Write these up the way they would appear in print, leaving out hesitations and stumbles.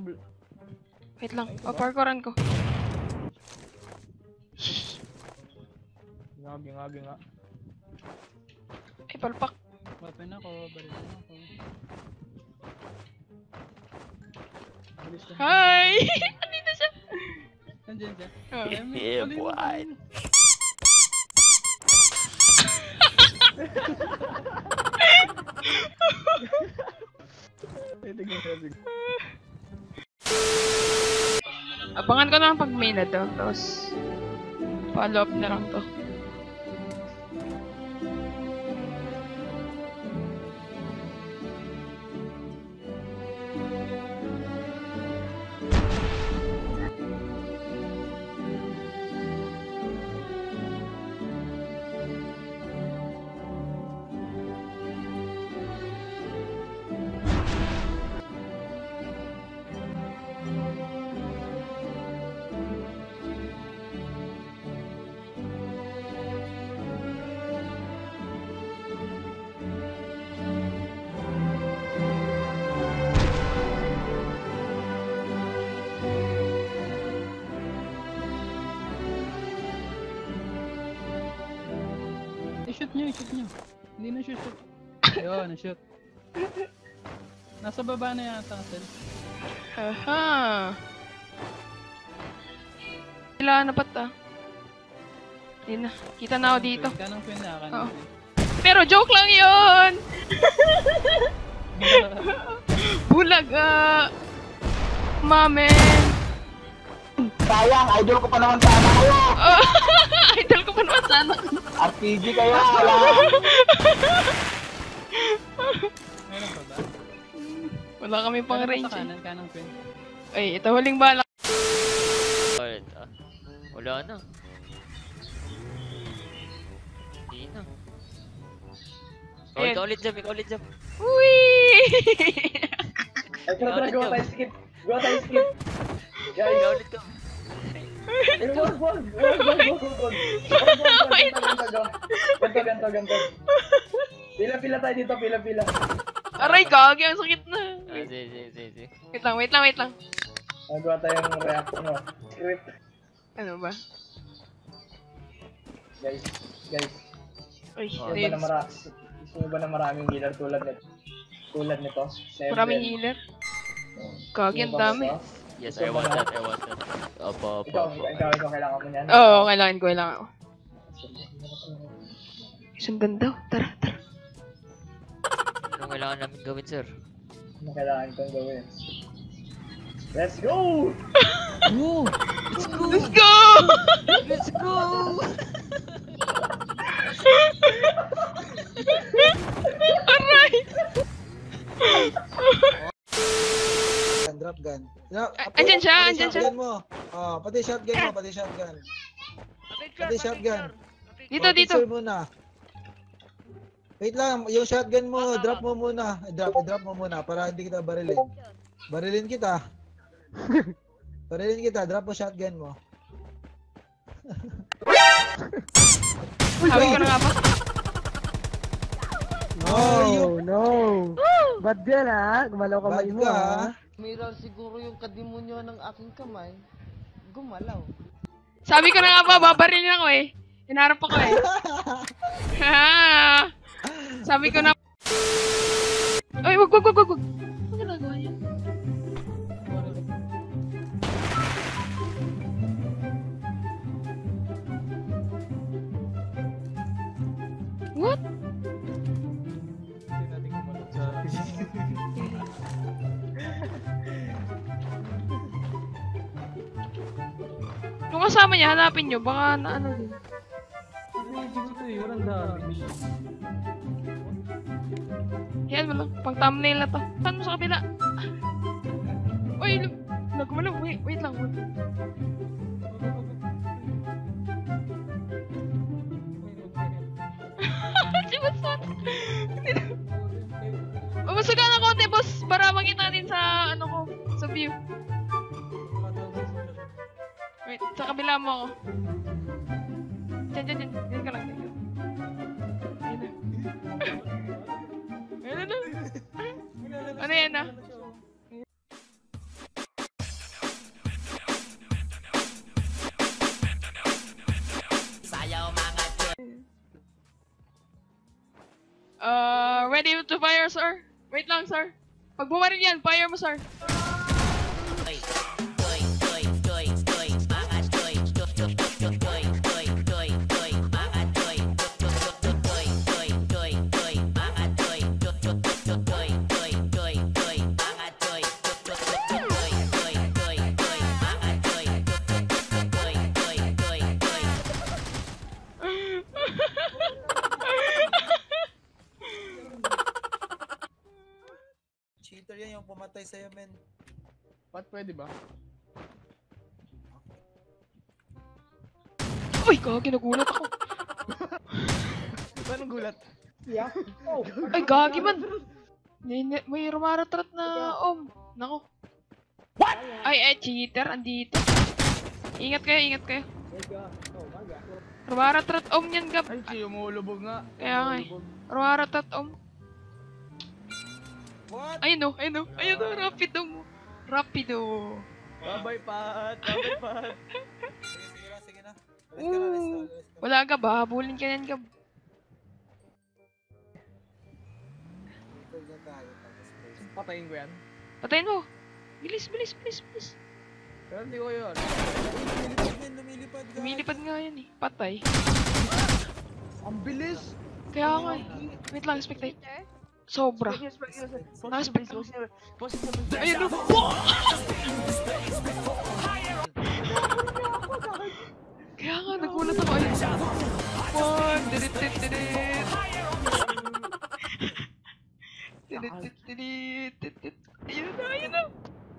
Wait lang. O, parkouran ko. Ginga. Ay, palpak. Weapon ako, balikin ako. Hi! Andito siya. Nandiyan siya. Yeah, boy. Abangan ko na lang pag main na to. Tapos, follow up na lang to. I-shoot nyo. Hindi na shoot. Ayun, na-shoot. Nasa baba na yata ang cell. Haha. Kailangan na pat ah. Ayun na. Kita na ako dito. Kanang twin na, Oo. Pero joke lang yun! Bulaga! Mamen! Sayang, idol ko pa naman sana kayo! Idol ko pa naman sana. RPG kayo, wala! Meron pa ba? Wala kami pang range eh. Kanang twin. Ay, ito huling bala. Wala na. Hindi na. Ikaw ulit jump. Uy! Ay, tara, gawa tayo skip. Ikaw ulit ka. Wag. Ganto. Pila tayo dito, pila. Aray, gagi, ang sakit na. Sige. Wait lang. Magawa tayong react, script. Ano ba? Guys. Uy, Gusto mo ba na maraming healer tulad nito? maraming healer. Gagi, ang dami. Yes, I want that. Opo. Ikaw, kailangan mo niyan. Oo, kailangan ko. Isang ganda. Tara. Anong kailangan namin gawin, sir? Ano kailangan kong gawin? Let's go! Let's go! Aray! Drop gun. Andyan siya. Shotgun mo. Pati shotgun. Dito. Picture muna. Wait lang, yung shotgun mo, drop mo muna. Drop mo muna para hindi kita barilin. Barilin kita, drop mo shotgun mo. Sabi ko na nga ba? No. Ba't yan ha? Gumalaw kamay mo ha? Miral siguro yung kadimonyo ng aking kamay. Gumalaw. Sabi ko na nga ba, babarilin ako eh. Hinarap ako eh. Sabi ko na... Ay, wag. Ano ginagawa niya? What? Yung kasama niya, hanapin nyo. Baka na ano din. Walang damage. Yan mo lang. Pang thumbnail na to. Saan mo sa kabila? Uy, nagumalaw. Wait lang. Si Baston. Masuga na konti, boss. Para makita natin sa ano ko. Sa view. Wait, sa kabila mo ako. Diyan ka lang. Ayun na. Ano yan ah? Ready to fire, sir? Wait lang, sir. Pag bumaril yan, fire mo, sir. Cheater yan yung pumatay sa'yo, men. Pat, pwede ba? Uy, gagi, nagulat ako. Anong gulat? Yeah. Oh. Ay, gagi man. May rumaratrat na Nako. Ay, cheater, andito. Ingat kayo, ingat kayo. Rumaratrat yan, Gab. Ay, siya umulubog nga. Kaya nga eh. Rumaratrat What? Ayun o, rapido mo. Rapido. Bye-bye, Pat. Bye-bye, Pat. Sige na. Alis ka na, alis ka. Wala, Gab, habulin ka yan, Gab. Cheater yan tayo, tapos first. Patayin ko yan. Patayin mo. Bilis. Pero hindi ko yun. Lumilipad, men, lumilipad. Lumilipad nga yan eh. Patay. Ang bilis! Kaya nga eh. Wait lang, spectate. Sobra. Nakespect ko. Ayun o. Kaya nga, nagulat ako. Ayun. One. Ayun na.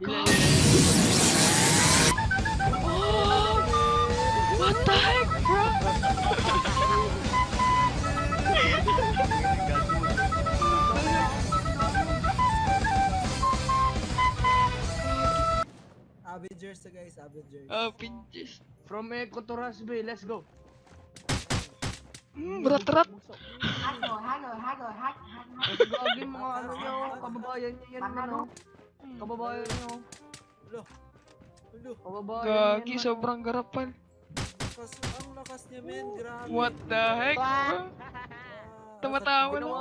Oh! What the heck, bro? Avengers to guys, Avengers. Pinches. From Echo to Rasby, let's go. Berat-berat. Kasi gagi mga ano nyo, kababayan nyo yan ano. Kababayan nyo. Ulo. Kababayan Gagi, yan, sobrang garapan. Ang lakas niya, men. Grabe. What the heck, bro? Tumatawa lang.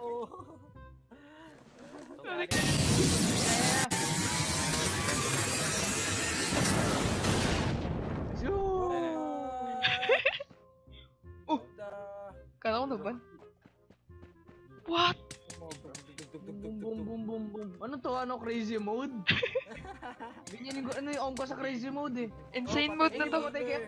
Kala ko naban. What? Boom. Ano to? Ano crazy mode? Ganyan yung ano yung on ko sa crazy mode eh. Insane mode na to. Gagi!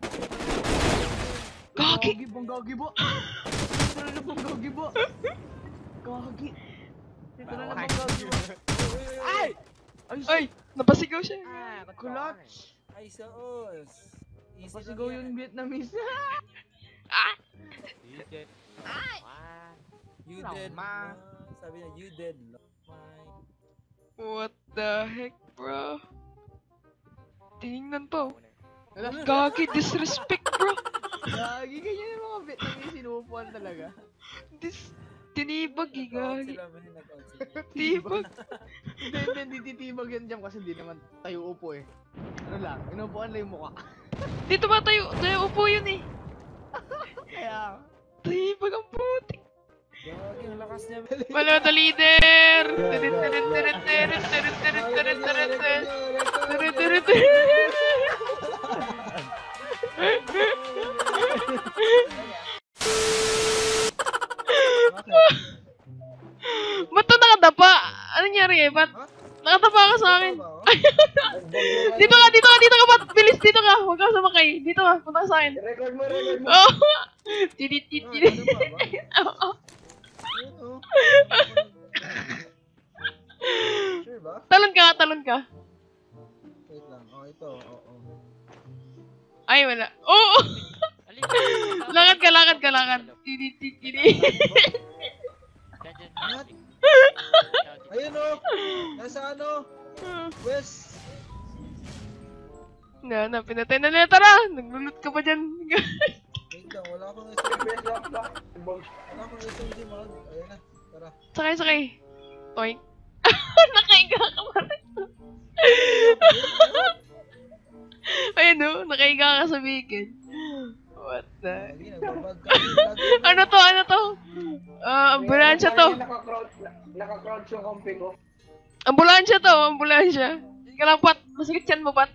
Gagi! Gagi ba? Ito na bang gagi ba? Gagi! Ito na bang gagi ba? Ay! Ay! Napasigaw siya. Clutch! Ay, saos. Pasigaw yung Vietnamese. You dead, ma. Sabi niya, you dead, What the heck, bro? Tinignan pa, oh. Gagi, disrespect, bro. Gagi, ganyan yung mga Vietnamese sinupuan talaga. Tinibag, eh, gagi. Nag-out sila. Tibag. Hindi titibag yan dyan kasi hindi naman tayo upo eh. Ano lang, inupuan lang yung mukha. Dito ba tayo upo yun, eh. Kaya, Tibag ang putik. Gagi, ang lakas niya. Wala na leader! Ba't to nakadapa? Ano nangyari eh? Ba't nakadapa ka sa akin? Dito ka, ba't bilis, dito ka. Huwag ka sumakay. Dito ka, punta ka sa akin. Record mo. Oh! Tinit. Sure ba? Talon ka. Wait lang. Oh, ito. Oo. Ay, wala. Oo! Lakad ka. Tinit. What? Ayun o! Nasa ano? West! Pinatay na nila. Tara! Naglulot ka pa dyan. Wait lang, wala akong SMG. Wala akong SMG, mag. Ayun na, tara. Sakay. Toink. Nakaiga ka pa rin. Ayun o, nakaiga ka sa beacon. What the? Lagi, nagbabag ka. Lagi, Ano to? Ano to? Ambulansya to. Naka-crouch yung kompi ko. Ambulansya to. Ambulansya. Hindi ka lang, Pat. Masakit yan mo, Pat.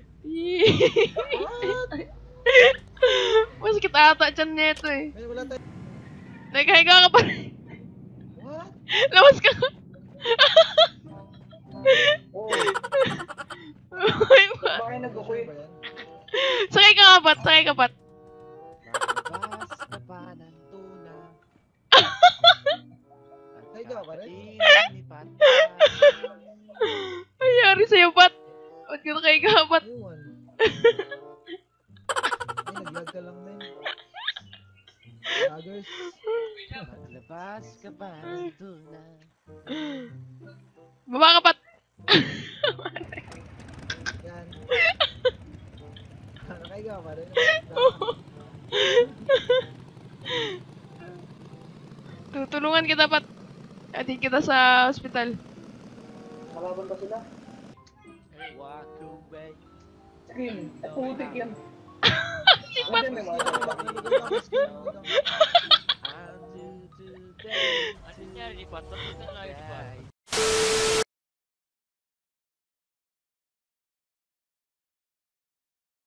Masakit ata dyan nito eh. May wala tayo. Nagkahiga ka pa. What? Lawas ka. Oo. Ay, Pat. Bakit nag-quit? Ba yan? Sakay ka nga, Pat. Sakay ka, Pat. Labas na pa ng tuna. Ay, ikaw ka rin? Lipat. Ay, yari sa'yo, Pat. Ba't ka nakahiga, Pat? Ewan. Ay, nag-lag ka lang, men. Laggers. Maglabas ka pa ng tuna. Baba ka, Pat. Yan. Nakaigaw ka rin. Tutulungan kita, Pat. Atin kita sa ospital. Kalaban ba sila? Walk away. Skin. Putik yan. Si Pat. Ano naman? I'll do today. Ano nangyari ni Pat? Ba't ito nangyari ni Pat? Right.